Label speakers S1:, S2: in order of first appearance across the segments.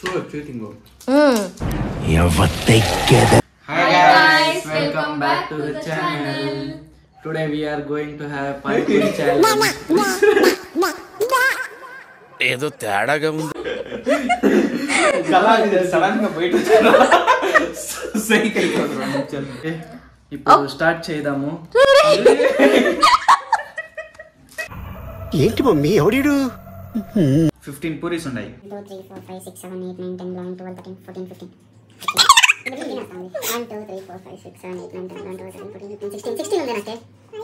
S1: Hi guys, welcome back to the channel. Today we are going to have panipuri challenge.
S2: ఏదో తేడాగా ఉంది.
S1: Sudden గా బయట ఇప్పుడు స్టార్ట్ చేద్దాము.
S3: ఏంటి మమ్మీ ఎవడీడు
S1: 15 పూరీస్ ఉన్నాయి.
S4: 2 3 4 5 6 7 8 9 10 11 12 13 14 15 1 2 3 4 5 6 7 8 9 10 11 12 13 14 15 16 16 ఉంది నాకే.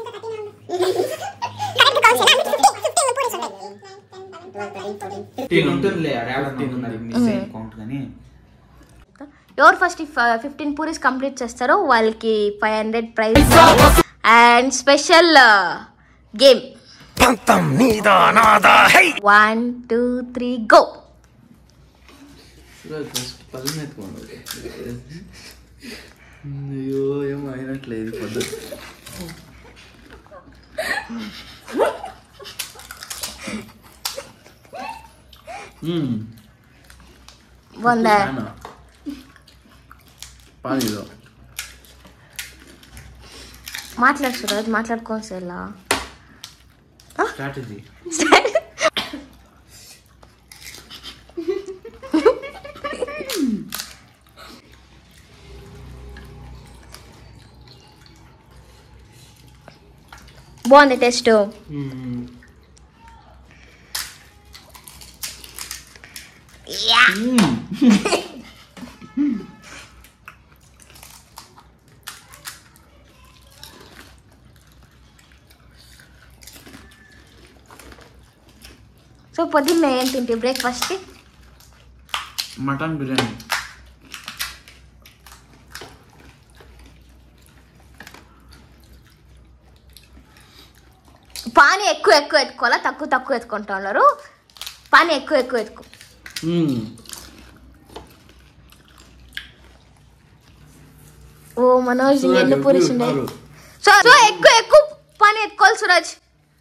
S5: ఎవరు ఫస్ట్ 15 పూరీస్ కంప్లీట్ చేస్తారో వాళ్ళకి 500 prize and special game. 1 2 3 go.
S1: అయ్యో ఏమో అయినట్లేదు పద్ధతి.
S5: బాగుందా?
S1: పానీలో
S5: మాట్లాడు సురాజ్, మాట్లాడుకోవచ్చు ఎలా
S1: స్ట్రాటజీ.
S5: బాగుంది టేస్ట్. సో పొద్దున్న ఏం తింటే బ్రేక్ఫాస్ట్కి?
S1: మటన్ బిర్యానీ.
S5: పానీ ఎక్కువ ఎక్కువ ఎత్తుకోవాలా, తక్కువ తక్కువ ఎత్తుకుంటా ఉన్నారు. పానీ ఎక్కువ ఎక్కువ ఎత్తుకో. ఓ మనోజ్ ఎన్ని పూరీస్ ఉన్నాయి. సో ఎక్కువ ఎక్కువ పానీ ఎత్తుకోవాలి సురాజ్.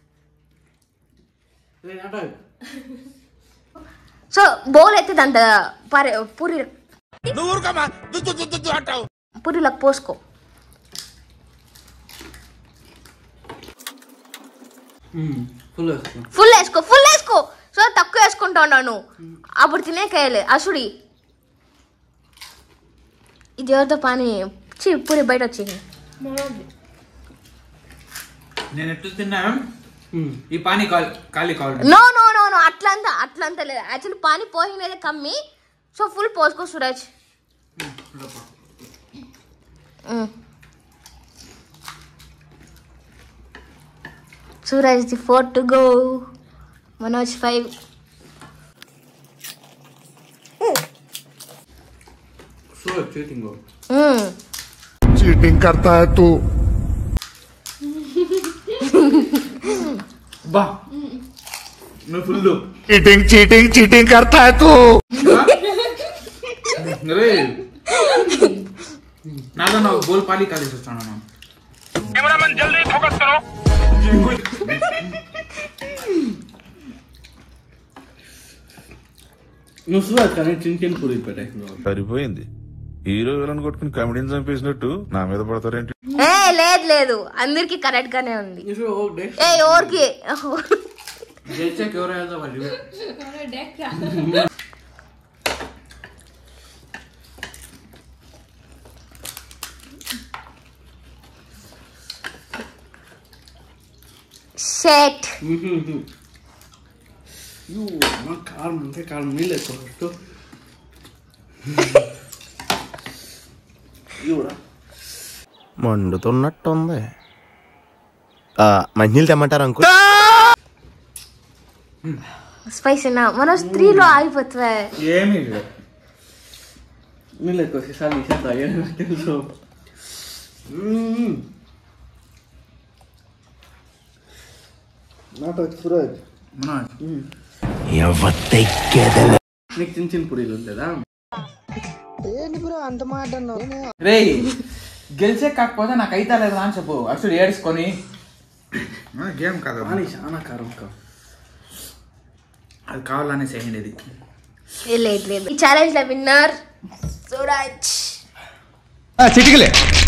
S5: సో బౌల్ అయితే దాంత పూరీలకు పోసుకో. ఫుల్ వేసుకో. సో తక్కువ వేసుకుంటా ఉన్నాను అప్పుడు తినేకాయలే అసుడి. ఇది ఎవరితో పానీ పూరి బయట వచ్చింది.
S1: నేను ఎట్లా తిన్నాను ఈ పానీ ఖాళీ కావాలి.
S5: నో నో నో నో అట్లంతా లేదు. యాక్చువల్లీ పానీ పోయినదే కమ్మి. సో ఫుల్ పోసుకో Suraj. Suraj 4 to go. Manoj 5.
S1: Suraj cheating go.
S3: Cheating करता है तू.
S1: बा मैं फुल दो.
S3: चीटिंग करता है तू.
S1: अरे ना बोल पाली काली सोचना ना.
S2: कैमरामैन जल्दी फोकस करो.
S1: నువ్వు సురాజ్ కానీ చిన్న పూరి పెట్టే
S6: సరిపోయింది. హీరో విలన్ కొట్టుకుని కామెడీని చంపేసినట్టు నా మీద పడతారేంటి?
S5: లేదు అందరికి కరెక్ట్ గానే ఉంది. ఎవరికి సెట్.
S1: కారం నీళ్ళు ఎక్కువ
S3: మండుతున్నట్టుంది. మంచినీళ్ళు తెమ్మంటారు అంకుల్?
S5: స్పైసీనా మనం 3లో ఆగిపోతుంది.
S1: ఏమీ నీళ్ళు ఎక్కువ తెలుసు. సురాజ్ నీకు చిన్న పూరీలు ఉంటుందా?
S3: అంత మాట
S1: రే గెలిచే కాకపోతే నాకు అయితే లేదు అని చెప్పు. అసలు ఏడ్చుకొని గేమ్ కాదు అని చాలా కారం అది కావాలనే చేయండి. ఇది
S5: లేదు లేదు, ఈ ఛాలెంజ్ లో విన్నర్ సూరజ్.
S3: చిటికలే